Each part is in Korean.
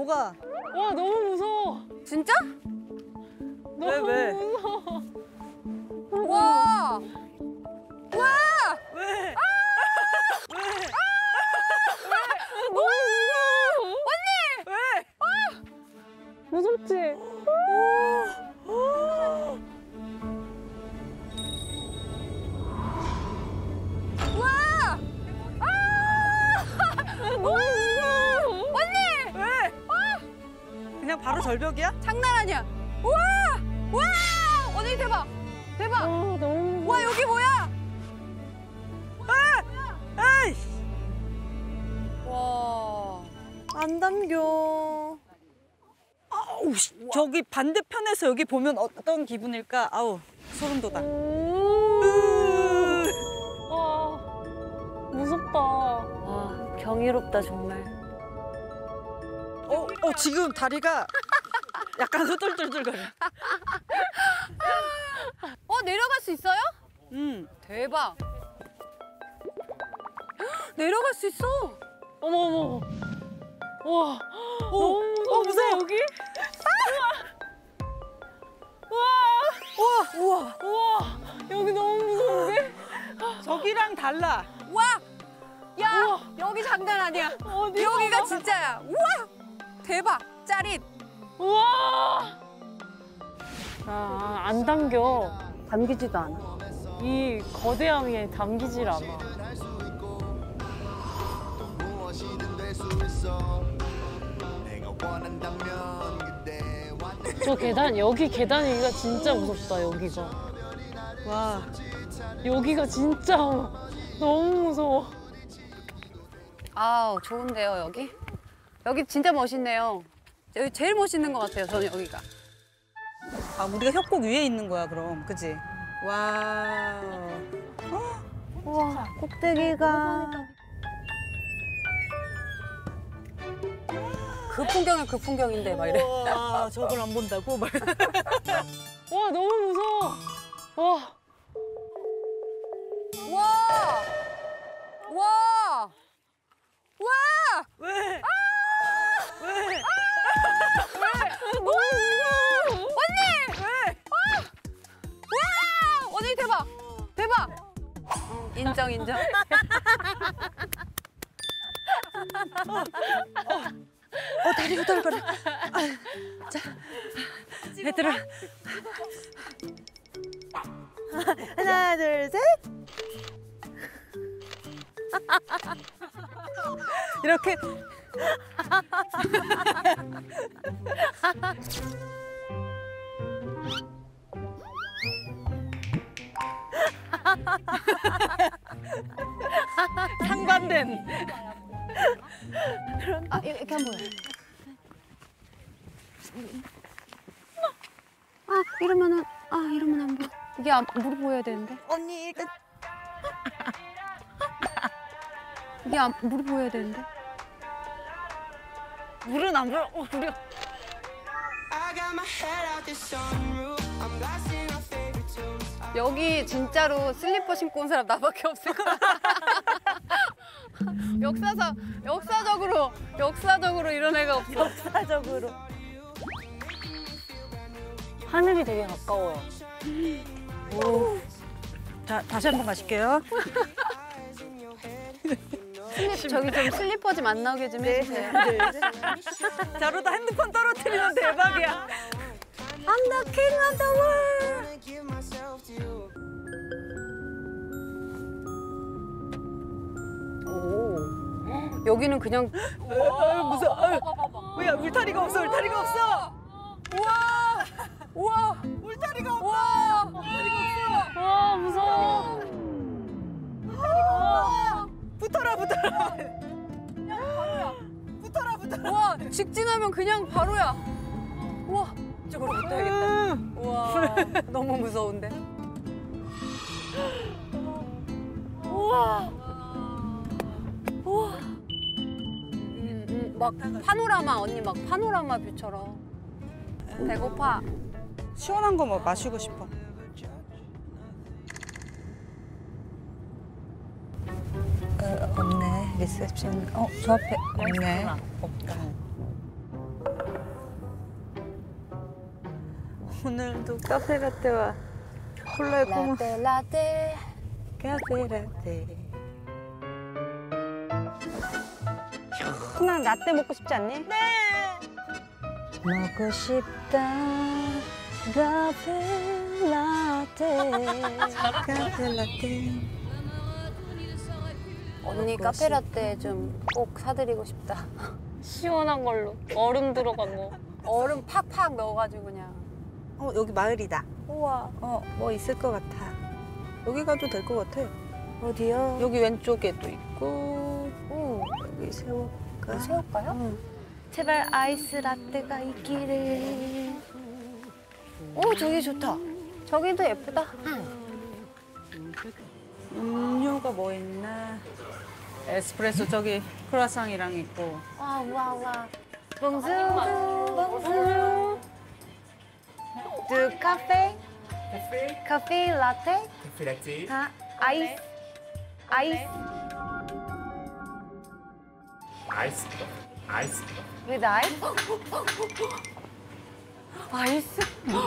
뭐가? 와 너무 무서워. 진짜? 너무 왜? 무서워. 와! 와! 왜? 너무 무서워. 언니! 왜? 무섭지? 와! 너무 무서워. 언니! 왜? 그냥 바로 절벽이야? 장난 아니야. 우와! 와! 언니 대박! 대박! 와 너무 무서워. 와 여기 뭐야? 에이! 와. 안 담겨. 아우, 저기 반대편에서 여기 보면 어떤 기분일까? 아우, 소름 돋아. 와 무섭다. 와 경이롭다 정말. 지금 다리가 약간 후들들들거려. 내려갈 수 있어요? 대박. 내려갈 수 있어. 어머 어머. 와 너무 무서워. 무서워. 여기? 우와. 우와 여기 너무 무서운데? 저기랑 달라. 와! 야 우와. 여기 장난 아니야. 어디? 여기가 진짜야. 우와! 대박. 짜릿. 우와. 안 담겨. 담기지도 않아. 이 거대함에 담기질 않아. 저 계단, 여기 계단이기가 진짜 무섭다, 여기가. 와. 여기가 진짜 너무 무서워. 아우 좋은데요 여기? 여기 진짜 멋있네요. 여기 제일 멋있는 것 같아요 저는 여기가. 아, 우리가 협곡 위에 있는 거야, 그럼. 그치? 와. 우와 꼭대기가. 그 풍경은 그 풍경인데 막 이래. 와, 저걸 안 본다고? 막. 와, 너무 무서워. 와. 와! 와! 와! 왜? 왜? 너무 무서워. 언니! 왜? 와! 언니 대박! 대박! 인정 인정. 다리 후들거려. 자, 얘들아. 하나, 둘, 셋. 이렇게. 상반된. 아 이렇게 한번. 이러면은 이러면 안 보여. 이게 무릎 보여야 되는데. 언니, 일단. 이게 무릎 보여야 되는데. 물은 안 불어. 우리. 여기 진짜로 슬리퍼 신고 온 사람 나밖에 없을 거야. 역사적으로 이런 애가 없어. 역사적으로. 하늘이 되게 가까워요. 자, 다시 한번 가실게요. 저기 좀 슬리퍼 좀 안 나오게 좀 해주세요. 저러다 핸드폰 떨어뜨리면 대박이야. I'm the king of the world. 오. 여기는 그냥. 아유, 무서워. 아유. 뭐야, 울타리가 없어, 울타리가 없어. 우와. 우와. 울타리가 없어. 우와. 울타리가 없어. 와, 무서워. 붙어라. 붙어라. 우와. 직진하면 그냥 바로야. 우와. 이쪽으로 붙어야겠다. 우와. 너무 무서운데. 우와. 우와. 막 파노라마 언니 막 파노라마 뷰처럼. 배고파. 시원한 거 뭐 마시고 싶어. 없네. 리셉션. 저 앞에 없네. 없다. 오늘도 카페라떼와 콜라의 꿈을. 라떼. 카페라떼. 그냥 라떼 먹고 싶지 않니? 네. 먹고 싶다. 카페라떼. 카페라떼. 언니 카페라떼 좀 꼭 사드리고 싶다. 시원한 걸로 얼음 들어간 거. 얼음 팍팍 넣어가지고 그냥. 여기 마을이다. 우와. 뭐 있을 것 같아. 여기 가도 될 것 같아. 어디요? 여기 왼쪽에도 있고, 응. 여기 세울까? 세울까요? 응. 제발 아이스 라떼가 있기를. 오, 저기 좋다. 저기도 예쁘다. 음료가 뭐 있나? 에스프레소 저기 크루아상이랑 있고. 와, 와, 와. 봉수, 봉수. 두 카페? 카페 라떼? Filati. 아이스. 아이스. Ice. Ice. with ice? 아이스?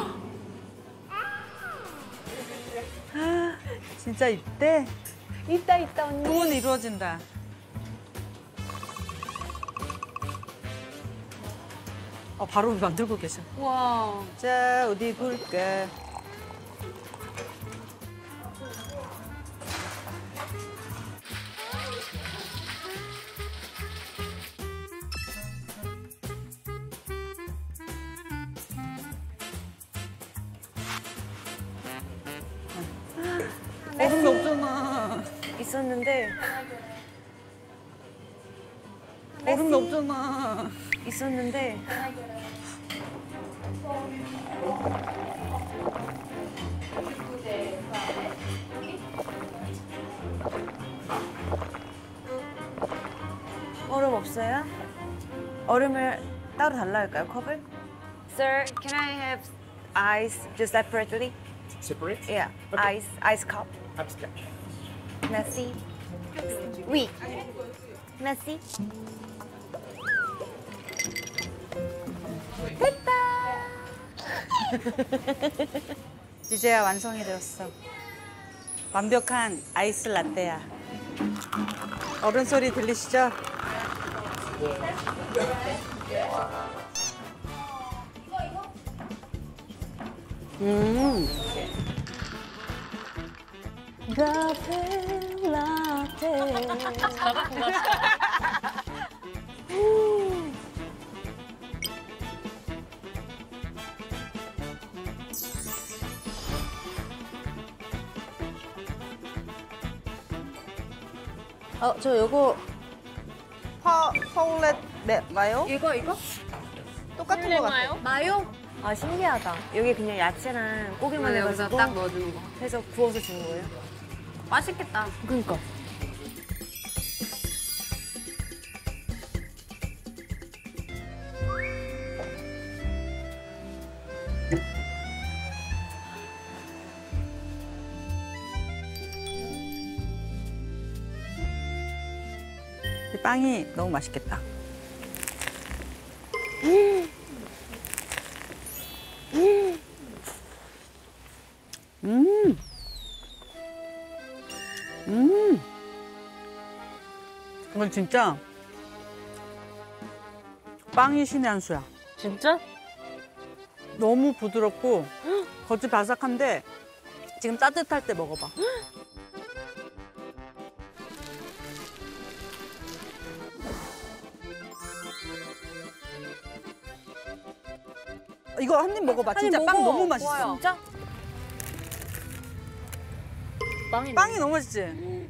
진짜 이때 있다 언니. 소원이 이루어진다. 바로 만들고 계셔. 와. 자, 어디 볼까? 얼음이 없잖아. 있었는데 얼음이 없잖아. 있었는데 얼음 없어요? 얼음을 따로 달라 할까요, 컵을? Sir, can I have ice just separately? Separate? Yeah, Okay. ice cup. Abstract. Merci. Oui. Merci. 이제야 완성이 되었어. 완벽한 아이스 라떼야. 어른 소리 들리시죠? 카페 라떼. 저 요거 파울렛 마요? 이거? 똑같은 거 같아. 마요? 아 신기하다. 여기 그냥 야채랑 고기만 해가지고 딱 넣어주는 거. 해서 구워서 주는 거예요? 맛있겠다. 그러니까. 이 빵이 너무 맛있겠다. 이건 진짜 빵이 신의 한 수야. 진짜? 너무 부드럽고 겉이 바삭한데 지금 따뜻할 때 먹어봐. 이거 한 입 먹어봐. 진짜 빵 너무 맛있어. 진짜? 빵이 너무 맛있지?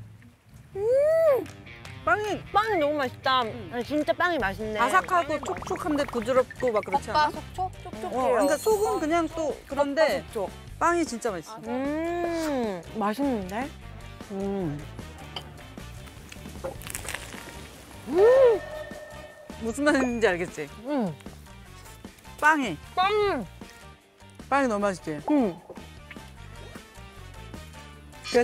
빵이 너무 맛있다. 진짜 빵이 맛있네. 바삭하고 촉촉한데 부드럽고 막 그렇지 않아? 속촉? 촉촉해요. 그러니까 속은 그냥 또 그런데 빵이 진짜 맛있어. 맛있는데? 무슨 말인지 알겠지? 빵이 너무 맛있지? 끝.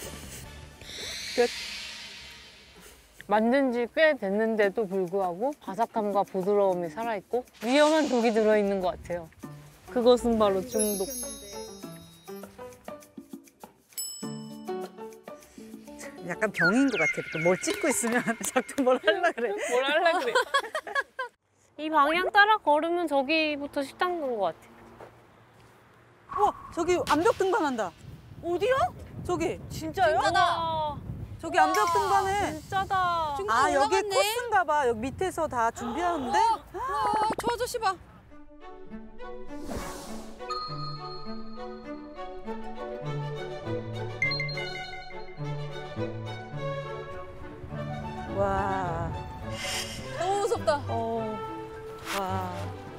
만든 지 꽤 됐는데도 불구하고 바삭함과 부드러움이 살아있고 위험한 독이 들어있는 것 같아요. 그것은 바로 중독. 약간 병인 것 같아. 이렇게 뭘 찍고 있으면 자꾸 뭘 하려 그래. 뭘 하려 그래. 이 방향 따라 걸으면 저기부터 식당 간 것 같아. 저기 암벽 등반한다. 어디요? 저기. 진짜요? 와, 저기 암벽 등반해. 진짜다. 아, 여기 코스인가 봐. 여기 밑에서 다 준비하는데? 저 아저씨 봐. 와. 너무 무섭다. 와.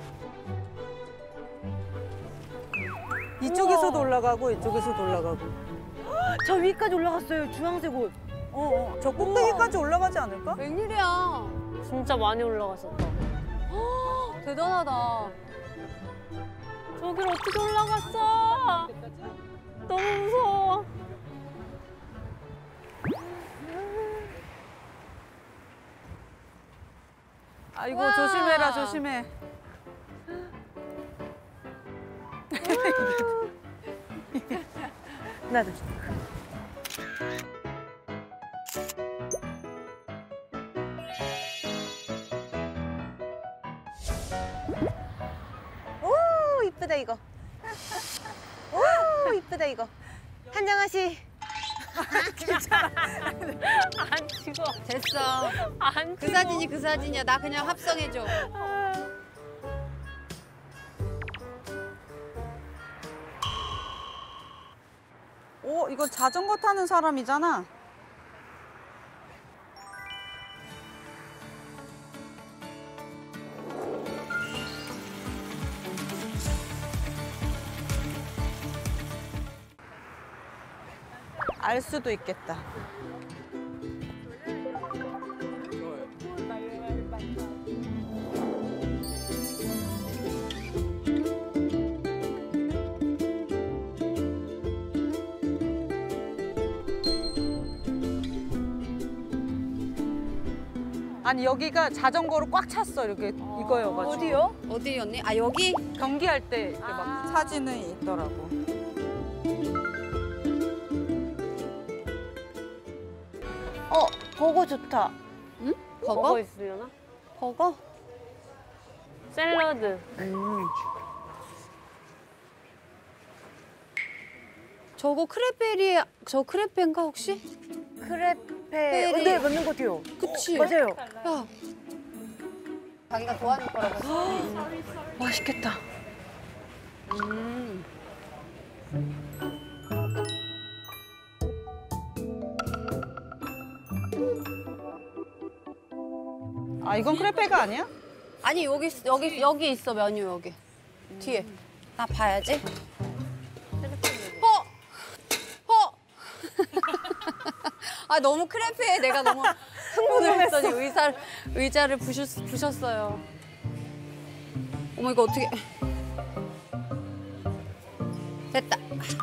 이쪽에서도 올라가고 이쪽에서도 올라가고. 저 위까지 올라갔어요. 주황색 옷. 저 꼭대기까지 올라가지 않을까? 웬일이야. 진짜 많이 올라갔었다. 대단하다. 저길 어떻게 올라갔어? 너무 무서워. 아이고, 와. 조심해라, 조심해. 나도. 오, 이쁘다 이거. 오, 이쁘다 이거. 한정아씨. 안 찍어. 됐어. 안 그 찍어. 사진이 그 사진이야. 나 그냥 합성해줘. 오, 이거 자전거 타는 사람이잖아. 알 수도 있겠다. 아니, 여기가 자전거로 꽉 찼어. 이렇게 이거여가지고. 어디요? 어디였니? 아, 여기? 경기할 때 이렇게 막 사진이 있더라고. 버거 좋다. 응? 버거 있으려나? 버거? 샐러드. 저거 크레페리, 저 크레페인가 혹시? 크레페. 네, 맞는 것 같아요. 그치? 맞아요. 야. 자기가 좋아하는 거라고 했어. 맛있겠다. 아, 이건 크레페가 아니야? 아니, 여기 있어, 메뉴 여기. 뒤에. 나 봐야지. 아, 너무 크레페에 내가 너무 흥분을 했더니 의자를 부셨어요. 어머, 이거 어떻게. 됐다.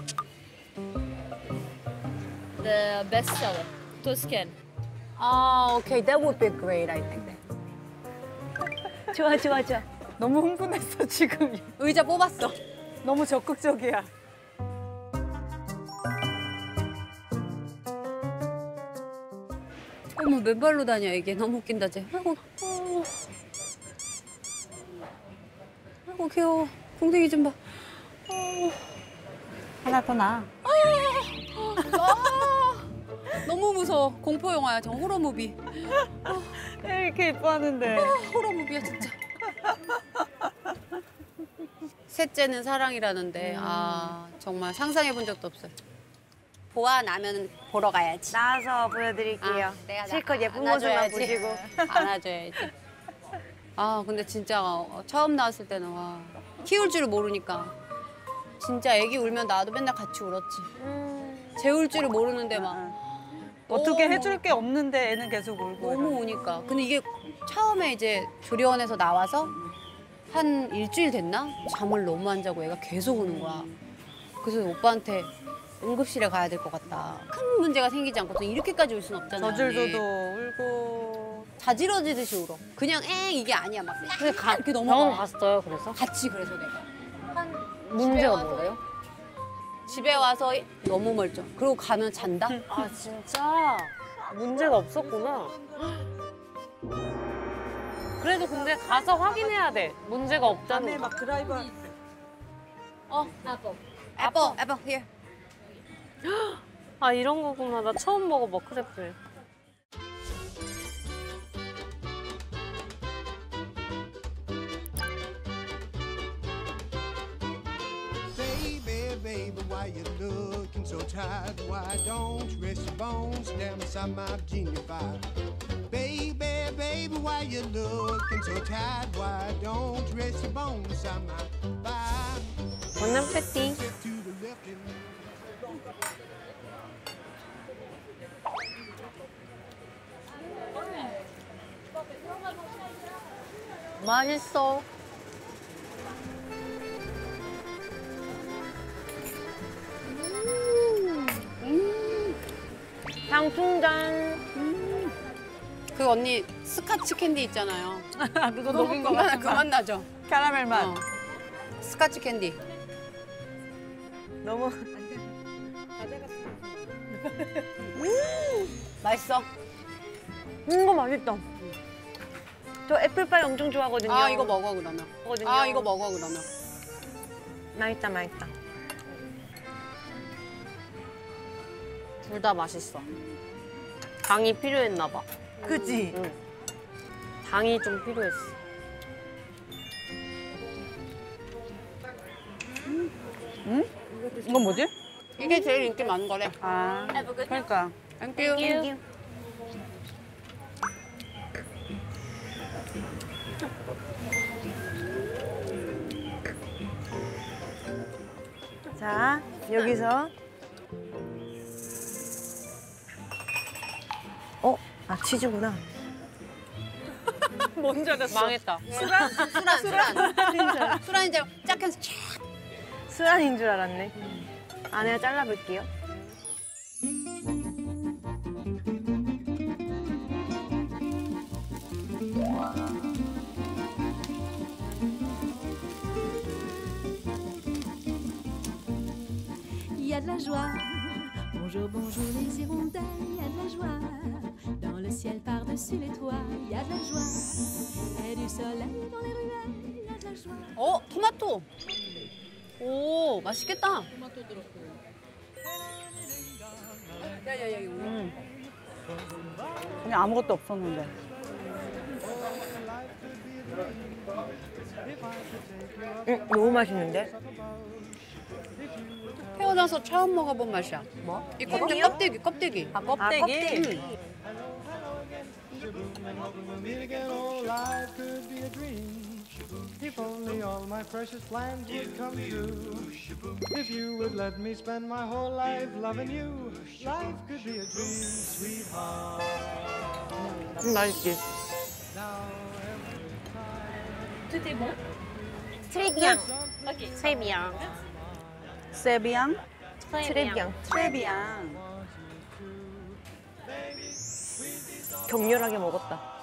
The bestseller, Tuscan. 아, 오케이. That would be great, I think. 좋아, 좋아, 좋아. 너무 흥분했어, 지금. 의자 뽑았어. 너무 적극적이야. 어머, 맨발로 다녀, 이게. 너무 웃긴다, 쟤. 아이고, 아이고, 귀여워. 궁뎅이 좀 봐. 하나 더 나. 너무 무서워. 공포 영화야, 저 호러 무비. 이렇게 예뻐하는데. 호러 무비야, 진짜. 셋째는 사랑이라는데, 아, 정말 상상해 본 적도 없어요. 보아 나면 보러 가야지. 나와서 보여드릴게요. 아, 내가 실컷 예쁜 모습만 안아줘야지. 보시고. 안아줘야지. 아, 근데 진짜 처음 나왔을 때는 와, 키울 줄을 모르니까. 진짜 애기 울면 나도 맨날 같이 울었지. 재울 줄을 모르는데 막. 어떻게 너무, 해줄 게 없는데 애는 계속 울고. 너무 우니까. 근데 이게 처음에 이제 조리원에서 나와서 한 일주일 됐나? 잠을 너무 안 자고 애가 계속 우는 거야. 그래서 오빠한테 응급실에 가야 될 것 같다. 큰 문제가 생기지 않고서 이렇게까지 울 수는 없잖아요. 저질도도 언니. 울고. 자지러지듯이 울어. 그냥 이게 아니야. 막 근데 이렇게 병원 넘어가. 갔어요, 그래서? 같이 그래서 내가. 한 문제가 뭔가요? 집에 와서 너무 멀쩡. 그리고 가면 잔다? 아 진짜 문제가 없었구나. 그래도 근데 가서 확인해야 돼. 문제가 밤에 없다는 거. 막 드라이브. 애플, here. 아 이런 거구나. 나 처음 먹어봐 크레플. Baby, baby, why you looking so tired? Why don't you rest your bones down beside my Virginia fire? Baby, baby, why you looking so tired? Why don't you rest your bones beside my fire? 원남 패티. Step to the left and 맛있어. 향충장. 그 언니 스카치 캔디 있잖아요. 그거 녹인 거 같은 그맛 나죠? 캐러멜 맛. 어. 스카치 캔디. 너무. 맛있어? 이거 맛있다. 저 애플파이 엄청 좋아하거든요. 아, 이거 먹어, 그러면. 먹거든요. 아, 이거 먹어, 그러면. 맛있다, 맛있다. 둘 다 맛있어. 당이 필요했나 봐. 그지? 응. 당이 좀 필요했어. 이건 뭐지? 이게 제일 인기 많은 거래. 아, 그러니까. 땡큐. 자, 여기서. 아, 치즈구나. 뭔지 알았어. 망했다. 술안. 술안 이제 짝해서 쫙. 수란인 줄 알았네. 안에 잘라볼게요. Il y a de la joie. Bonjour, bonjour les hirondelles, il y a de la joie. Dans le ciel par-dessus les toits, il y a de la joie. Et du soleil dans les ruelles, il y a de la joie. 어, 토마토. 오, 맛있겠다. 야야야, 이거. 그냥 아무것도 없었는데. 너무 맛있는데? 태어나서 처음 먹어본 맛이야. 뭐? 이 껍데기. 아, 껍데기? meet again, oh, life could be a dream. If only all my precious plans would come true. If you would let me spend my whole life loving you, life could be a dream, sweetheart. 맛있지? 트레비앙. 트레비앙. 세비앙? 트레비앙. 트레비앙. 격렬하게 먹었다.